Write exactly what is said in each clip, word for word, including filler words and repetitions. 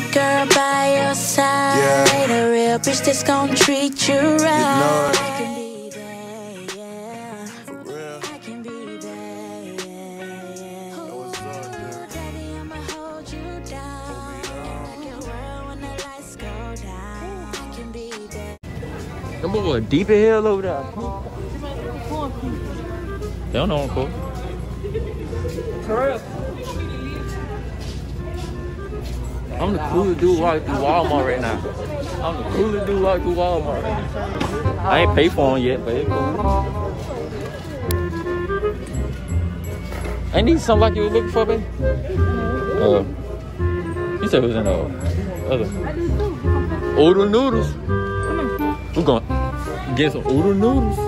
girl by your side. Yeah. A real bitch that's gonna treat you right. I can be there, yeah. For real. I can be there, yeah. Ooh, daddy, I'ma hold you down. Like your world when the lights go down. I can be there. Them boys deep in hell over there. They don't know I'm cool. I'm the coolest dude walking through Walmart right now. I'm the coolest dude walking through Walmart right now. I ain't paid for them yet, but it's cool. Ain't these something like you were looking for, baby? Uh, you said it was in the other. Oodle noodles. We're going to get some oodle noodles.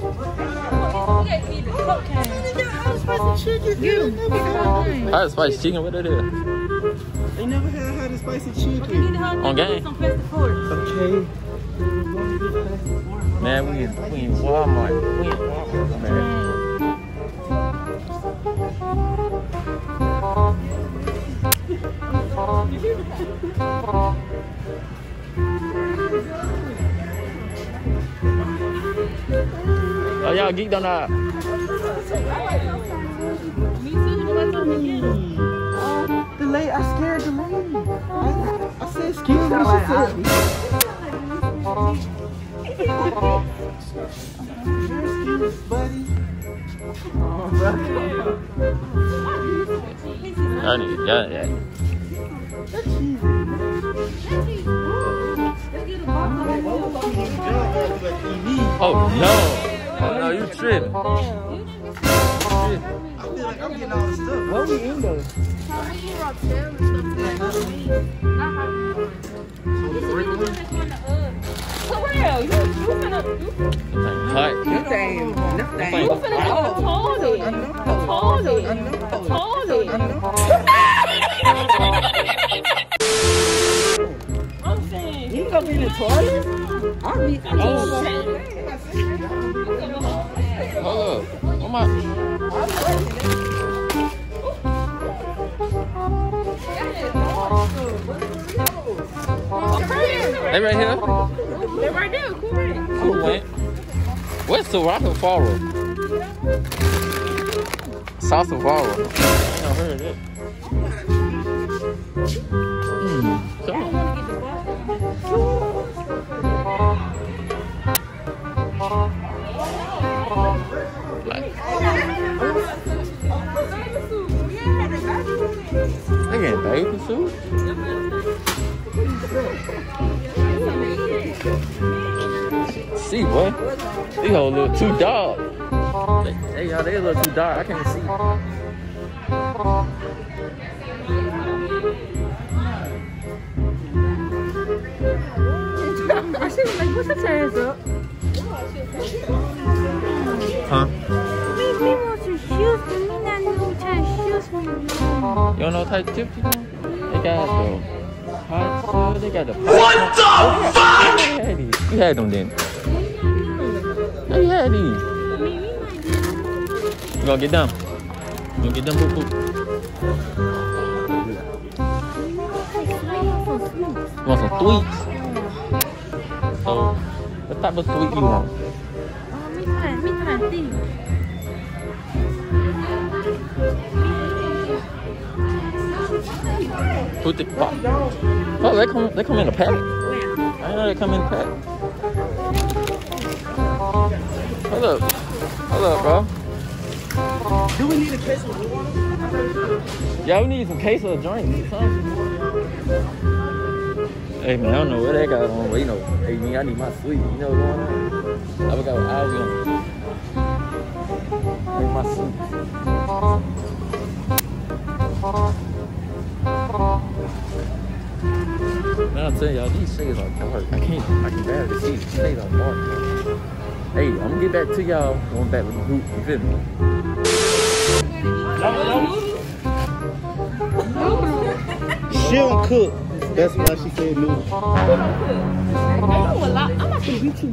Hot spicy chicken. Hot spicy chicken, what that is? They never had hot and spicy chicken. On game? Okay. Man, we in, we in Walmart. We in Walmart, man. Oh, y'all geeked on that? The lady, I scared the lady. I, I said, excuse me. She said, excuse, buddy. I need that. Yeah. Oh no! Oh no, you tripping. I feel like I'm getting all the stuff. What we in though? For real, you you finna you Hot. Nothing. Nothing. you finna get a toilet. I know. A toilet. I know. A toilet. I know. I'm saying. You gonna be in the toilet? I'll be. Oh. Hold up. What my? They right here? They're right there. Cool, right? Cool, man. Where's Sriracha Farro? Sauce of Farro. I ain't never heard of that. Hmm. Come on. They getting baby soup? See, boy. These hoes a little too dark. They, they, y'all, they a little too dark. I can't see. I should have like, put your chairs up. Huh? Me, me want your shoes, but me not know what type of shoes for you. You don't know what type of chips you want? They got the hot sauce. They got the what the fuck? You had these. You had them then. You had these. You gonna get them? You gonna get them, boo boo? You want some sweets? So, what type of sweet you want? Me try, me try thing. Put the pop. Oh, they come. They come in a pack. I know they come in a pack. Hold up. Hold up, bro. Do we need a case of water? Yeah, we need some case of drink. Hey man, I don't know what they got on, but you know, hey man, I need my sweet. You know what's going on? I forgot what I was gonna. Make my sweet. Man, I'm telling y'all, these shades are dark. I can't, I can barely see. These shades are dark. Hey, I'm gonna get back to y'all. Going back with the group. You feel me? She don't cook. That's why she said noodles. I know a lot. I'm not gonna beat you.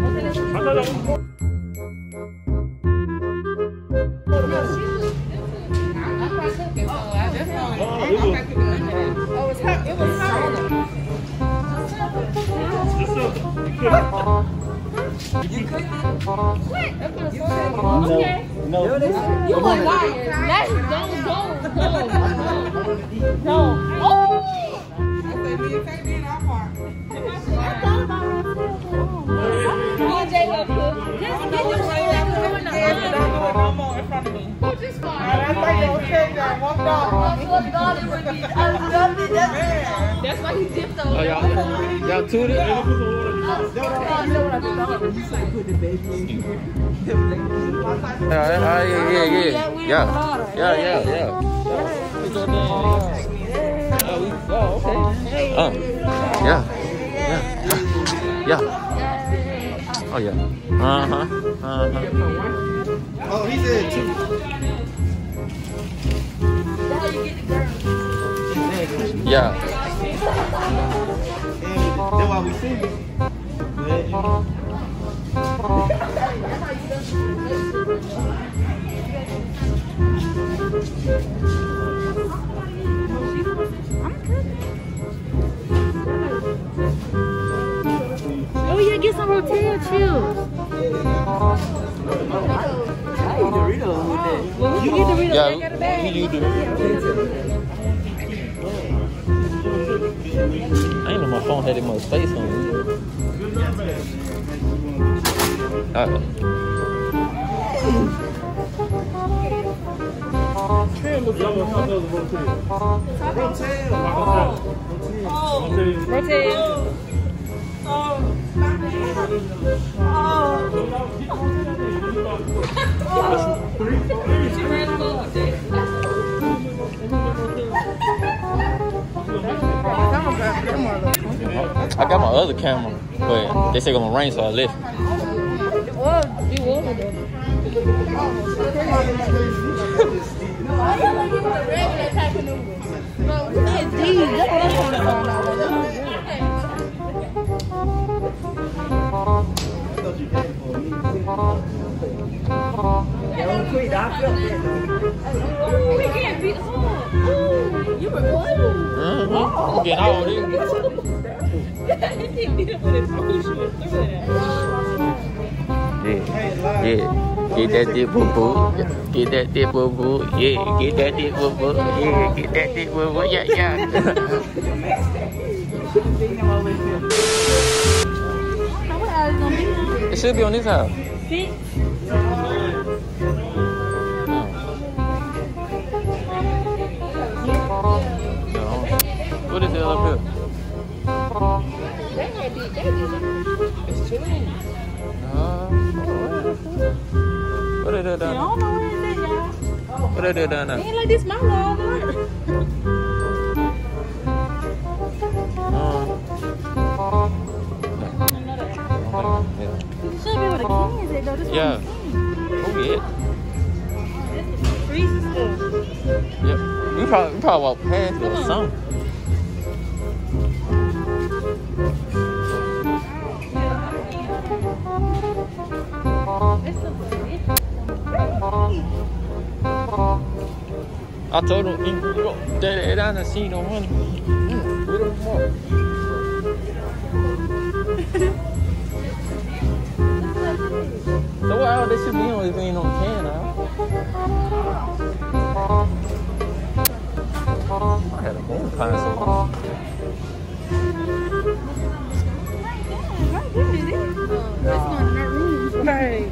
Oh, it was, Oh, it's her. It was her. Okay. No. You a liar. Let's go, go, go. No. Oh! Just get the right now. No more in front of me. Just fine. That's like those kids that walked off. That's why he dipped over. Oh, y'all, y'all tooted? Yeah, yeah, yeah, yeah, yeah, yeah, yeah, yeah, yeah. Oh, we, oh, okay. Oh, yeah, yeah, yeah. Oh, yeah. Uh huh. Uh huh. Oh, he said two. Yeah. That's why we sing it. Oh yeah, get some Rotel chills. I eat Doritos with that. Well, you get the Doritos Yeah, back out of the bag. you do. I ain't know my phone had that much space on it. Alright. Rotel. I got my other camera, but they say it's gonna rain, so I left. Well, you will. Why you like the regular type of noodles? No, it's these. That's what I want to find out. We can't be. Oh, you were what? Mm-hmm. I'm getting all this. Yeah, yeah. Get that dick boo boo. Get that dick boo boo. Yeah, get that dick boo boo. Yeah, get that dick boo boo. Yeah, yeah. It should be on this house. Six. What is it up here? It's two. Uh, what is it I down don't know what it is, y'all. there? What is it down there? Ain't like this my wall, right? Um, You should be able to cans it though. This Yeah. one oh yeah. freezes stuff. Yep. We probably we probably walk past it or something. I told him, you go that down and see no money. Mm, we don't want. So what all this should be on if we ain't on the can now? I had a moon pine so Right there, it is. That's not in that room. Right.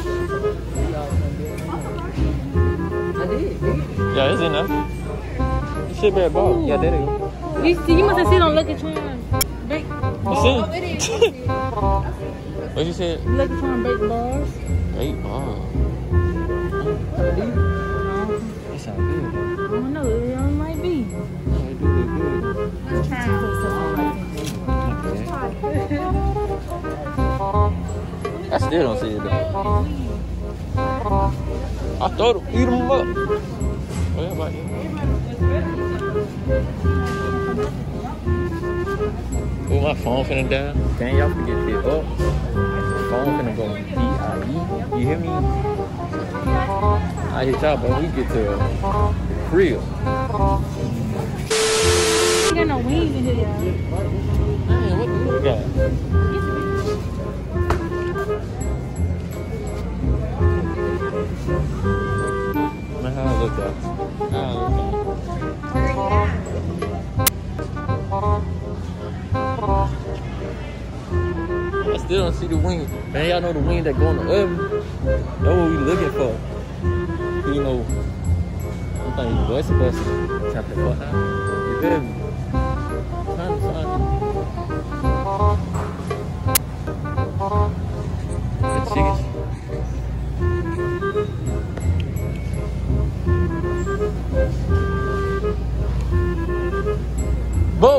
yeah, it's in there. It should be a ball. Yeah, there you go. You see, you must have seen on Lucky Charm. Break. You see? What you said? Lucky Charm break bars. Eight ball. That sounds good. I don't know, it might be. They do look good. Let's try and put something I still don't see it though. I thought it, eat them up. What about you? Oh, my phone finna die. Dang, y'all forget this up. Phone finna go D I E. You hear me? I hit y'all, but we get to the crib. You got no wings in here, y'all. Man, what do you got? still don't see the wing. Man, y'all know the wing that go in the oven? That's what we looking for. You know, I'm thinking voice of us. Tap the fuck out. You feel me? Trying to find it. The chicken. Bo!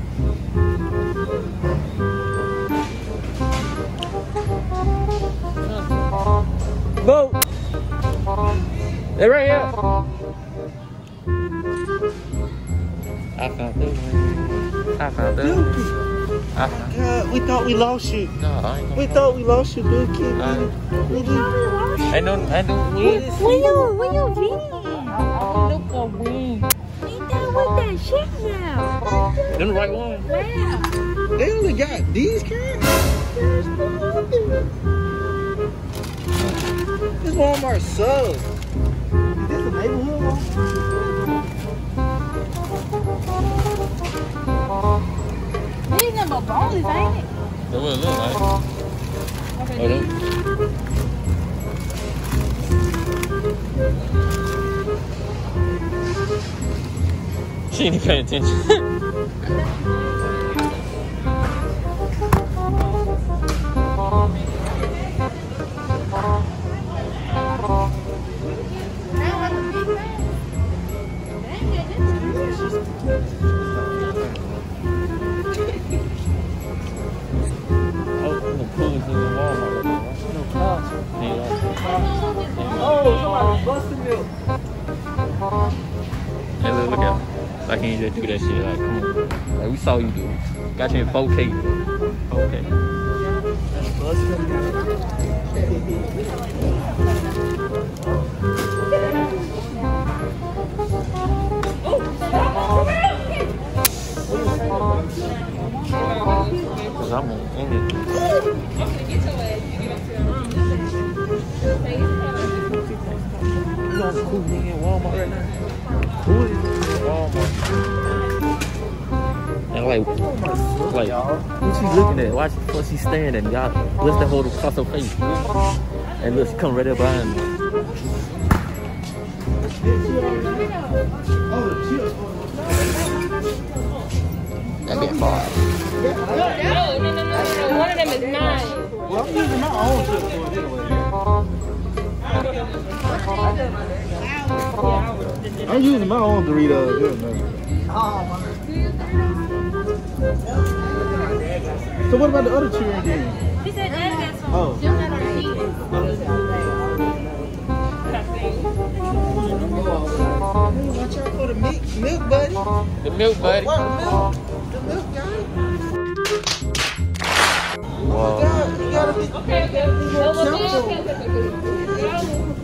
Bo! They're right here. I found them. I found them. I found God, we thought we lost you. No, I ain't We gonna. thought we lost you, Dookie. I- Nigga. Ain't no, ain't no Where wing. you, where you been? Look for wing. Ain't that what that shit now? Them the right one. Where? They only got these cans? This Walmart sucks. Is this a neighborhood Walmart? These number boneless, ain't it? That's what it look like. Okay, Oh, them. She ain't paying attention. Hey, look, look at him. Like he ain't just do that shit. Like, come on. Like, we saw you do it. Got you in four K. four K. Cause I'm in it. You know who's in Walmart right now? Who is Walmart? And like, like, who she looking at? Watch what she's staring at. Y'all, let's that hold across her face. And look, she come right up behind me. That be far. No, no, no, no, no. One of them is mine. Well, I'm using my own shit for it anyway. I'm using my own Doritos. So what about the other children then? He said that got some. Oh. Them that are eating. Watch out for the milk, milk buddy. The milk, buddy. What milk? The milk guy. Wow. God, you gotta be Okay, okay. No, no, no, okay, okay, I,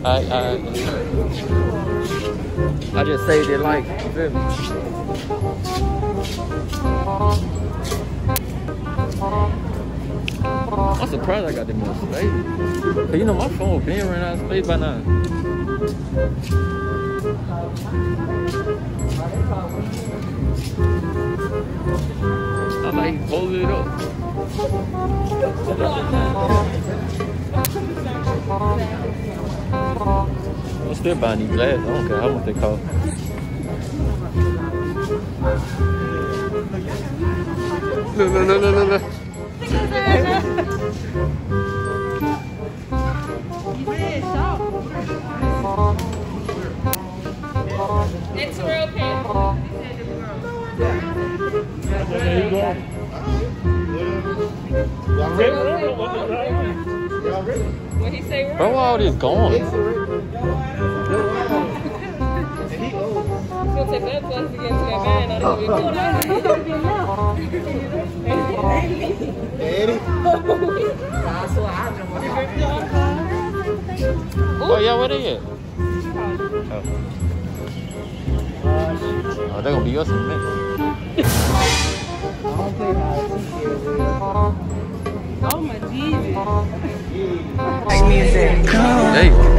okay. I, I just saved their life. You feel me? I'm surprised I got that much space. Cause you know my phone been running out of space by now. I like hold it up. I'm still buying these glasses. I don't care how much they cost. Look, look, look, look, look, look. It's real pen. There you go. Y'all ready? Y'all ready? What he say? Bro, where all this going? It's ready. And he old. It's gonna take that plus to get to that van. I don't know Eddie. Oh, yeah, where they at? Oh. Oh, they're gonna be us in a minute. Oh my Jesus. Hey.